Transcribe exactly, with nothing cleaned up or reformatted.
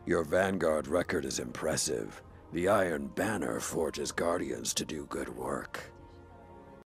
Your Vanguard record is impressive. The Iron Banner forges Guardians to do good work.